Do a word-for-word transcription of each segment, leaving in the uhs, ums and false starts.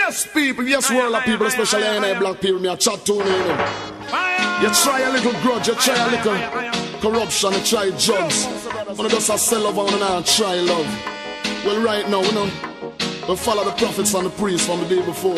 Yes, people, yes, world of people, especially in a black people, me a chat to you. You try a little grudge, you try a little corruption, you try drugs. Wanna just a sell love and I try love. Well, right now, you know, we follow the prophets and the priests from the day before.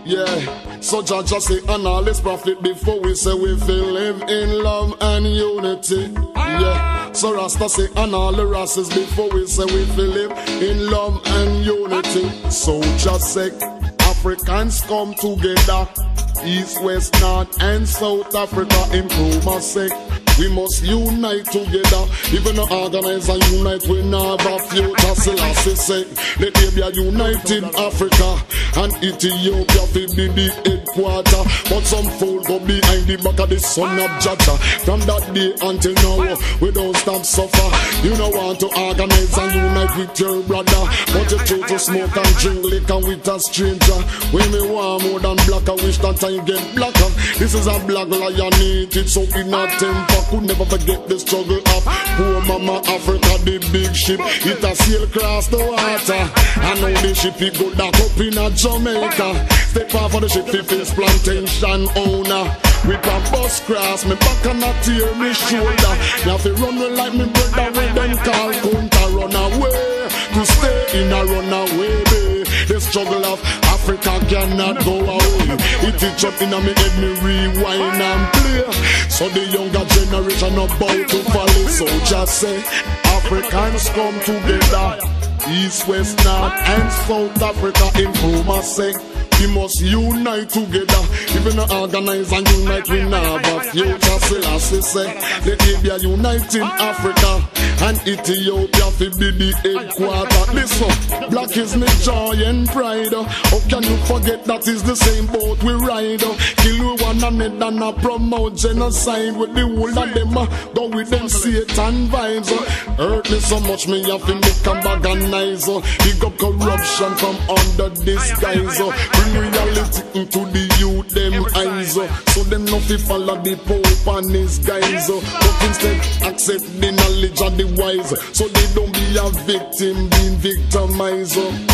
Yeah, so Jah just say, and all this prophet before we say we feel live in love and unity. Yeah, so Rasta say, and all the Rastas before we say we feel live in love and unity. So just say, Africans come together, East, West, North and South Africa in Kumasi. We must unite together. Even the organize and unite, we not have a future. Selassie say, let there be a united Africa, and Ethiopia will be the headquarter. But some fool go behind the back of the son of Jaja. From that day until now, we don't stop suffer. You don't want to organize and unite with your brother, but you choose to smoke and drink liquor with a stranger. When we want more than black, I wish that time get blacker. This is a black lion eat so in a temper. Could never forget the struggle of poor mama Africa, the big ship. It a sail across the water, and now the ship it go dock up in a Jamaica. Step off of the ship, the face plantation owner. With a bus cross, me back and a tear me shoulder. Me have to run me like me brother when them call Kunta run away. To stay in a runaway bay. The struggle of Africa cannot go away. It is up in a me head, me rewind and play. So the younger generation about to follow. So just say, Africans come together, East, West, North and South Africa in Kumasi. We must unite together. Even organize and unite, we now have a future. Selassie say, let there be a united Africa, and Ethiopia will be the headquarter. Listen, black is my joy and pride. How can you forget that is the same boat we ride? Kill one another and a promote genocide. With the whole of them go with them Satan vibes. Hurt me so much, me have to make a baganize. Big up corruption from under disguise. Reality into the youth, them eyes, so them no fi follow the Pope and his guys, but instead accept the knowledge of the wise, so they don't be a victim being victimized.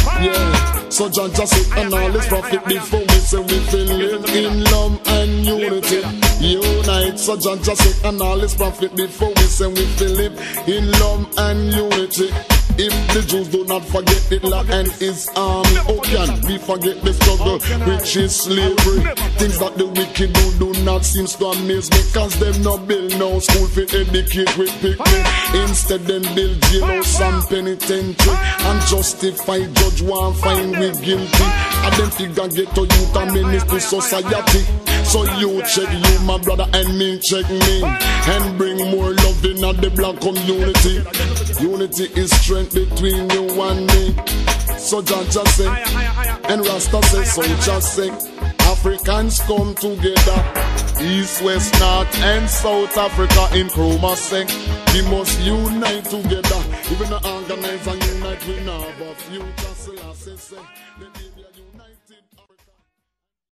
Yeah, so Jah just say, and all this prophet before we say we feel live in love and unity. Unite, so Jah just say, and all this prophet before we say we feel live in love and unity. If the Jews do not forget Hitler and his army, how can we forget the struggle which is slavery? Things that the wicked do do not seem to amaze me, cause them no build no school for educate with picnic. Instead them build jailhouse and penitentiary, and justify judge one fine we guilty. And them figure get to youth and menace to society. So you check you my brother and me check me, and bring more love in the black community. Unity is strength between you and me. So Jah just say, and Rasta say, so just say, Africans come together, East, West, North and South Africa in Kumasi. We must unite together. Even the organize and unite, we now have a future. Selassie say,